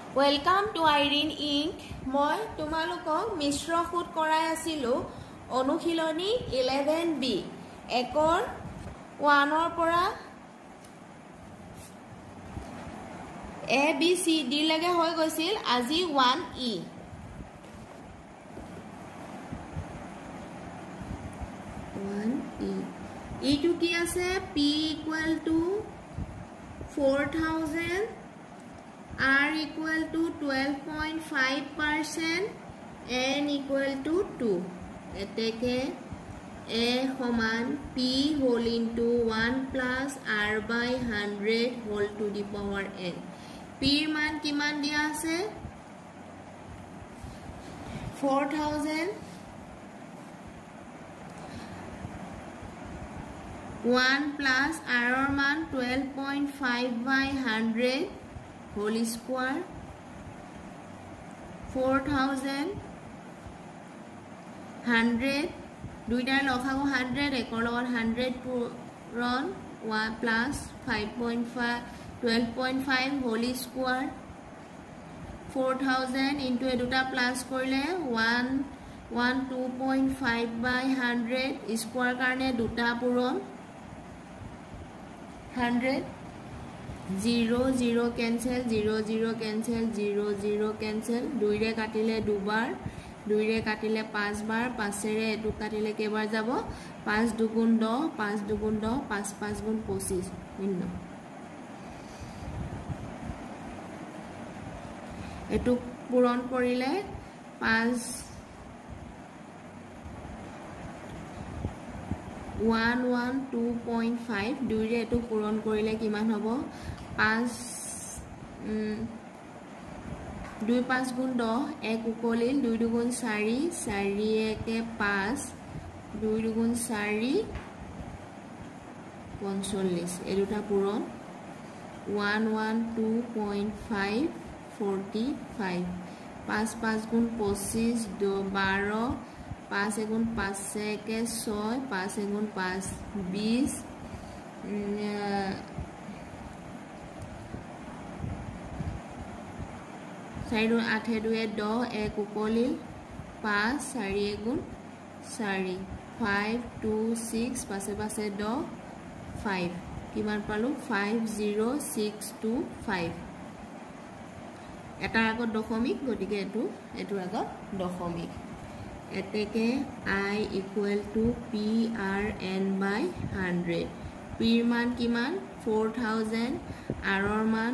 Welcome to Irene Inc. মই তোমালোকক মিশ্ৰ সুত কৰাই আছিলো অনুশীলনী 11B একৰ 1 ৰ পৰা A B C D লাগে হৈ গৈছিল আজি 1E E to কি আছে P equal to 4000 R equal to 12.5% N equal to 2 এতেকে A সমান P whole into 1 plus R by 100 whole to the power N P মান কিমান দিয়া আছে 4000 1 plus R মান 12.5 by 100 whole square 4000 100 দুইটাৰ লসাগু 100 একৰ লগত 100 পূৰণ 1 plus 5.5 12.5 whole square 4000 into a দুটা প্লাস কৰিলে 2.5 by 100 square কাৰণে দুটা পূৰণ 100 0 0 cancel 0 0 cancel 0 0 cancel 2 रे কাটিলে দুবাৰ 2 रे কাটিলে 5 বাৰ 5 ৰে এটু কাটিলে কেবাৰ যাব 5 দুগুণ 10 5 দুগুণ 10 5 5 গুণ 25 শূন্য এটু পূৰণ কৰিলে 5 112.5 2 ৰে এটু পূৰণ কৰিলে কিমান হ'ব 5 2 5 গুণ 10 1 উকলিল 2 দুগুণ 4 4 1 5 2 দুগুণ 4 45 এই দুটা পূৰণ 112.5 45 5 5 গুণ 25 12 5 গুণ 5 1 6 5 গুণ 5 20 4 8 2 10 1 উকলিল 5 4 গুণ 4 5 2 6 5 5 10 5 কিমান পালো 50625 এটাৰ আগত দশমিক গতিকে এটোৰ আগত দশমিক এতেকে I equal to PRN by 100 P মান কিমান 4000 R মান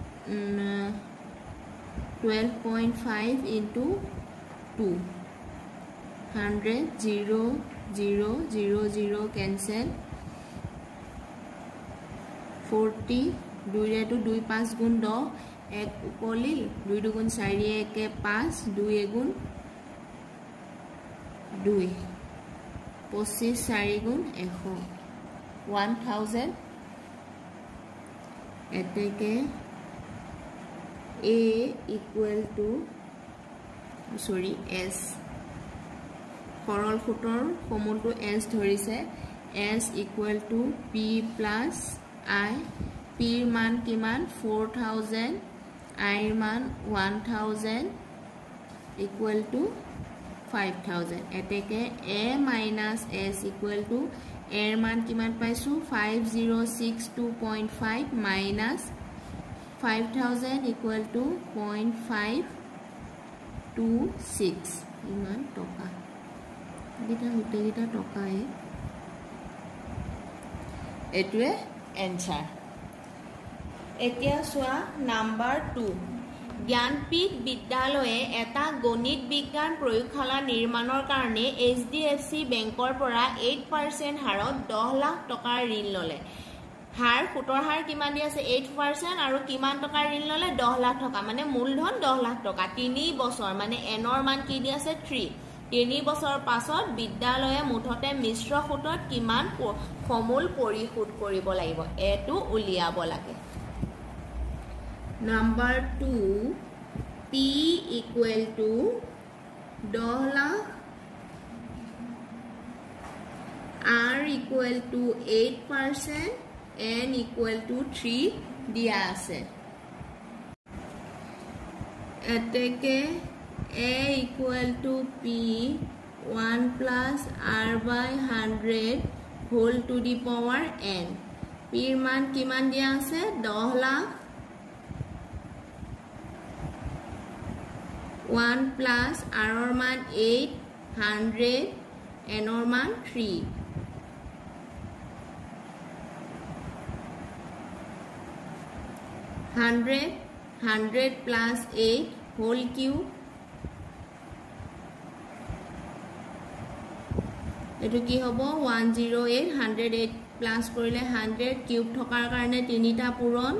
12.5 into 2 100 0 0 0 0 cancel 40 2 रे to 2 5 গুণ 10 1 উকলিল 2 দুগুণ 4 1 5 2 গুণ 2 25 4 গুণ 1000 এতেকে A equal to S সৰল ফুটৰ সমুলটো S ধৰিছে S equal to P plus I P মান কিমান 4000 I মান 1000 equal to 5000 এতেকে A minus S equal to A মান কিমান পাইছো 5062.5 minus 5000 equal to 0.526 ইমান টকা গিটা হতে গিটা টকাই এটোৱে এনসার এতিয়া সোয়া নাম্বার 2 জ্ঞানপীঠ বিদ্যালয়ে এটা গণিত বিজ্ঞান প্ৰয়োগশালা নিৰ্মাণৰ কাৰণে HDFC বেংকৰ পৰা 8% হাৰত 10 লাখ টকাৰ ঋণ ললে হার ফুটৰ হার কিমান দি আছে 8% আৰু কিমান টকাৰ ঋণ ললে 10 লাখ টকা মানে মূলধন 10 লাখ টকা 3 বছৰ মানে এনৰ মান কি দি আছে 3 3 বছৰ পাছত বিদ্যালয়ে মুঠতে মিশ্ৰ সুতত কিমান সমূল পৰিশোধ কৰিব লাগিব এটো উলিয়াব লাগে Number 2 P equal to $, R equal to 8%, N equal to 3 দিয়া আছে এতেকে a equal to p 1 plus r by 100 whole to the power n p এর মান কিমান দিয়া আছে 10 লাখ 1 plus r এর মান 8 100 n এর মান 3 100 plus 8 whole cube এটো কি হবো 108 108 প্লাস কৰিলে 100 কিউব থকাৰ কাৰণে তিনিটা পূৰণ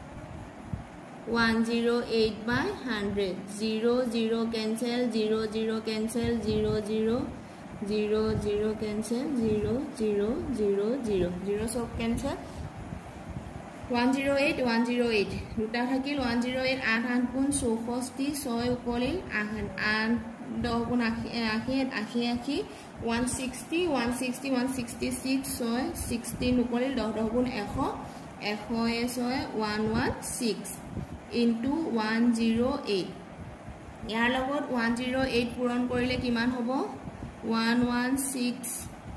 108 by 100 0 0 cancel 0 0 cancel 0 0 0 0 cancel 0 0 0 0 0 সব cancel 108 108 দুটা থাকিল 108 8 8 গুণ 64 6 উপৰিল 8 8 10 গুণ 80 80 160 160 166 6 16 উপৰিল 10 10 গুণ 100 100 6 116 into 108 ইয়াৰ লগত 108 পূৰণ কৰিলে কিমান হ'ব 116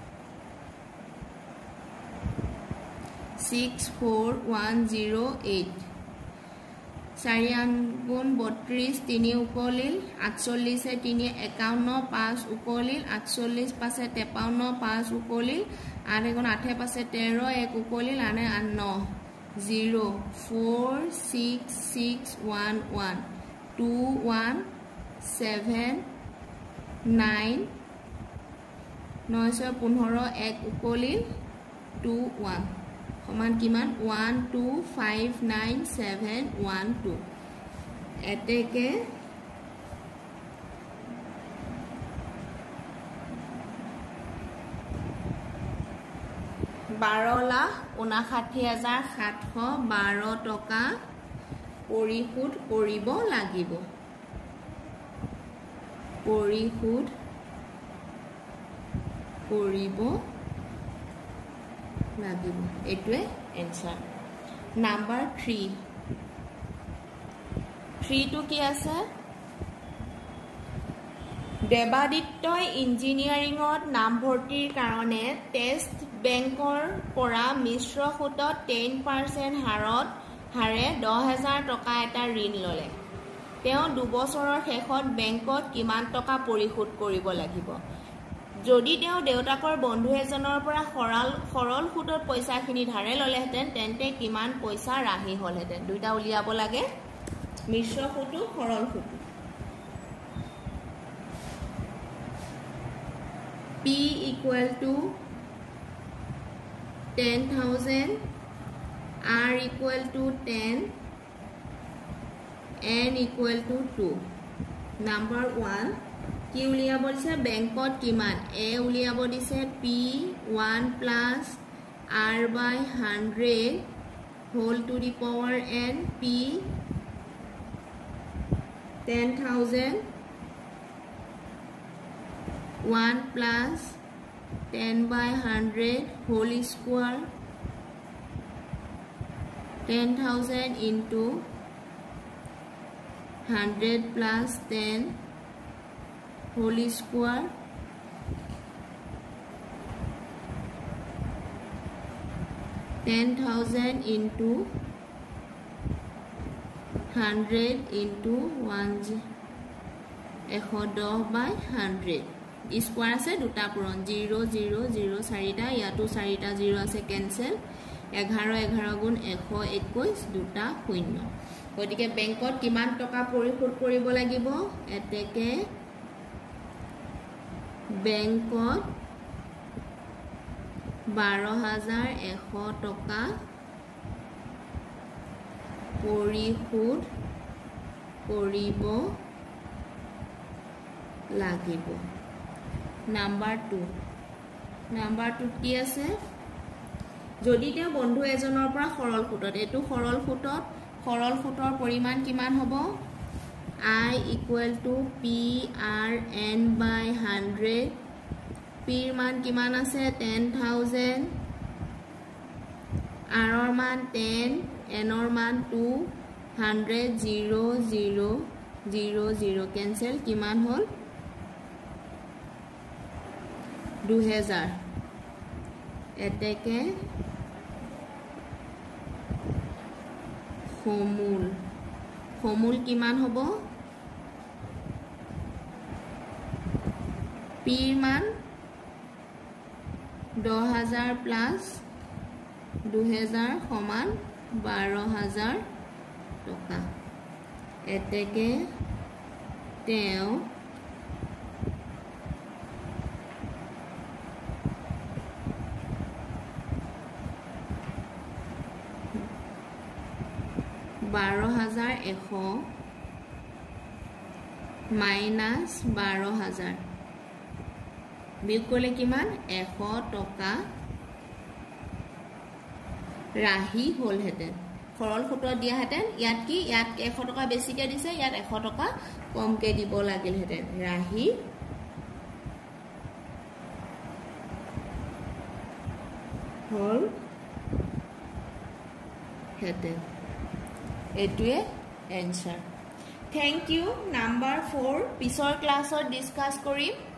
64108 4 গুণ 32 3 উপলিল 48 এ 3 51 5 উপলিল 48 পাছে 53 5 উপলিল 8 গুণ 8 পাছে 13 1 উপলিল 8 9 0 4 6 6 1 1 2 1 7 9 9 15 1 উপলিল 2 1 সমান কিমান 1 2 5 9 7 1 2 এতেকে বাৰ লাখ 59,712 টকা পৰিশোধ কৰিব লাগিব পৰিশোধ কৰিব লাগিব এটোৱে এনসার নাম্বার 3 3 টু কি আছে দেবাদিত্যই ইঞ্জিনিয়াৰিঙত নামভৰ্তিৰ কাৰণে টেষ্ট বেংকৰ পৰা মিশ্ৰ সুতত 10% হাৰে 10,000 টকা এটা ঋণ ললে তেওঁ 2 বছৰৰ শেষত বেংকত কিমান টকা পৰিশোধ কৰিব লাগিব যদি তেওঁ দেউতাকৰ বন্ধু এজনৰ পৰা সৰল সুতত পইচাখিনি ধাৰে ললেহেঁতেন তেন্তে কিমান পইচা ৰাহি হলহেঁতেন দুইটা উলিয়াব লাগে মিশ্ৰ সুত সৰল সুত P equal to 10,000 R equal to 10 N equal to 2 number 1 কি উলিয়াব দিছে বেংকত কিমান এ উলিয়াব দিছে p1 plus r by 100 whole to the power n p 10,000 1 plus 10 by 100 whole square 10,000 into 100 plus 10 whole square 10,000 into 100 into 110 by 100 square আছে দুটা পূরণ 0 0 0 চাৰিটা ইয়াতো চাৰিটা 0 আছে ক্যান্সেল 11 11 গুণ 121 দুটা শূন্য গতিকে বেংকত কিমান টকা পৰিশোধ কৰিব লাগিব এতেকে বেংকত 12,100 টকা পৰিশোধ কৰিব লাগিব নাম্বার 2 কি আছে যদি তেওঁ বন্ধু এজনৰ পৰা সৰল সুতত এটো সৰল সুতৰ পৰিমাণ কিমান হ'ব I equal to P R N by 100 P ৰ মান কিমান আছে 10,000 R ৰ মান 10 N ৰ মান 2 100 0 0 0 0 কেনসেল কিমান হল 2000 এতেকে সমূল কিমান হ'ব পিৰ মান 10000 প্লাস 2000 সমান 12000 টকা এতেকে তেও 12100 মাইনাস 12000 বিয়োগ কৰিলে কিমান 100 টকা ৰাহি হল হেতেন সৰল সূত্ৰ দিয়া হেতেন ইয়াত কি ইয়াত 100 টকা বেছিকে দিছে ইয়াত 100 টকা কমকে দিব লাগিল হেতেন ৰাহি হল হেতেন এটুৱে এনসার থ্যাংক ইউ নাম্বার 4 পিছৰ ক্লাছত ডিসকাস কৰিম